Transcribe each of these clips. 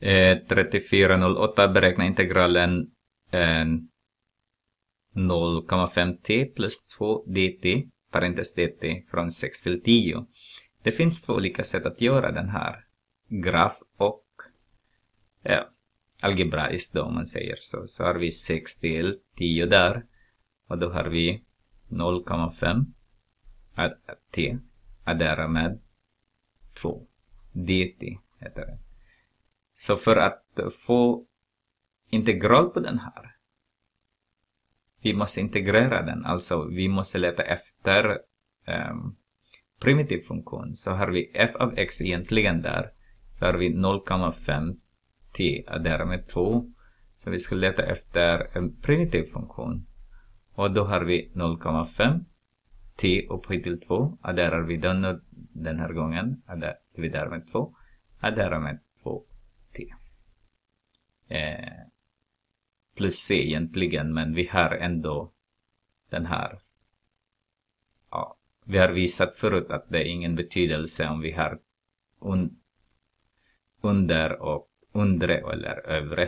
3408 beräkna integralen 0,5t plus 2 dt, parentes dt, från 6 till 10. Det finns två olika sätt att göra den här. Graf och algebraiskt då, om man säger så. Så har vi 6 till 10 där. Och då har vi 0,5 t addera med 2 dt heter det. Så för att få integral på den här, vi måste integrera den. Alltså vi måste leta efter primitiv funktion. Så har vi f av x egentligen där. Så har vi 0,5 t addera med 2. Så vi ska leta efter en primitiv funktion. Och då har vi 0,5 t upphöjt till 2. Adderar vi den här gången. Dividerar med 2. Adderar med 2 t. Plus c egentligen. Men vi har ändå den här. Ja, vi har visat förut att det är ingen betydelse om vi har under och undre eller övre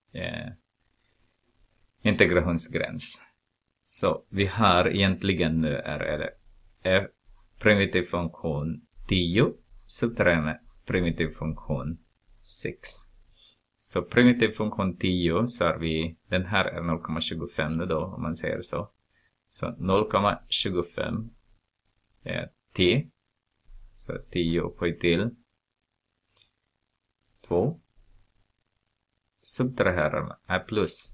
integrationsgräns. Så vi har egentligen nu är primitiv funktion 10 subtraherar med primitiv funktion 6. Så primitiv funktion 10 så har vi, den här är 0,25 då om man säger så. Så 0,25 t. Så 10 upphöjt till 2. Subtraherar med plus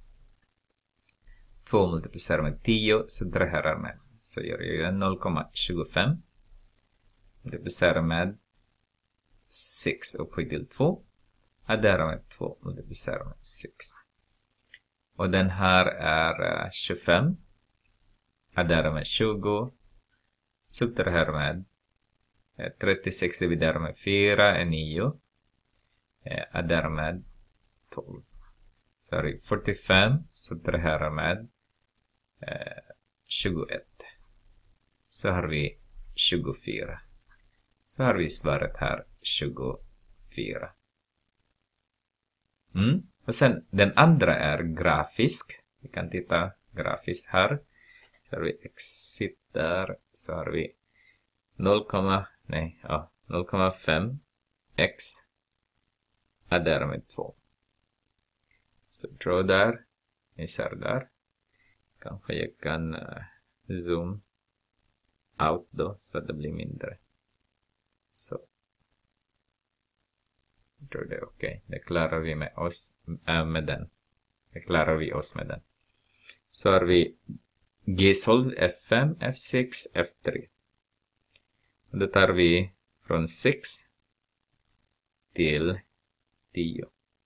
2 multiplicerar med 10 subtraherar med. Så gör jag 0,25 multiplicerar med 6 upphöjt till 2. Addera med 2 multiplicerar med 6. Och den här är 25. Addera med 20. Subtraherar med 36 dividerar med 4 är 9. Addera med 12. Så har vi 45 subtraherar med 21. Så har vi 24. Så har vi svaret här 24. Och sen den andra är grafisk. Vi kan titta grafiskt här. Så har vi exit där. Så har vi 0,5 x addera med 2. Så draw där. Isär där. Kanske jag kan zoom out då så att det blir mindre. Så. Jag tror det är okej. Det klarar vi med oss med den. Det klarar vi oss med den. Så har vi G-solv F5, F6, F3. Och då tar vi från 6 till 10.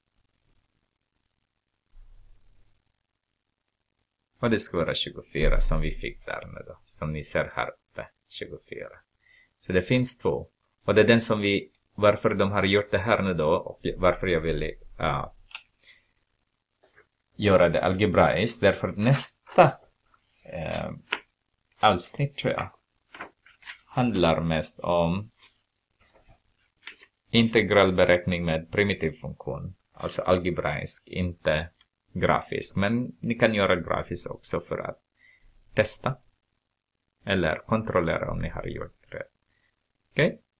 Och det ska vara 24 som vi fick där nu då. Som ni ser här uppe. 24. Så det finns två. Och det är den som vi, varför de har gjort det här nu då. Och varför jag ville göra det algebraiskt. Därför nästa avsnitt tror jag handlar mest om integralberäkning med primitiv funktion. Alltså algebraisk, inte grafisk. Men ni kan göra grafiskt också för att testa. Eller kontrollera om ni har gjort rätt. Okej?